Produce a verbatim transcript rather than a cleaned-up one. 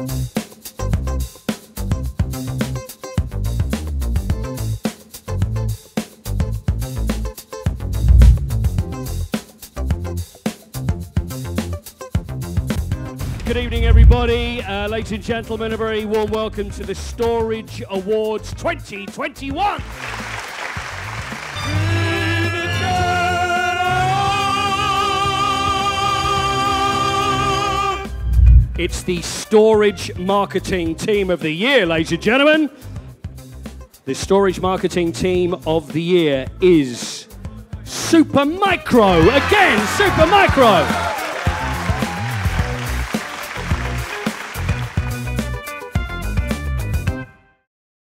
Good evening, everybody. Uh, ladies and gentlemen, a very warm welcome to the Storage Awards twenty twenty-one. It's the Storage Marketing Team of the Year, ladies and gentlemen. The Storage Marketing Team of the Year is SuperMicro. Again, SuperMicro.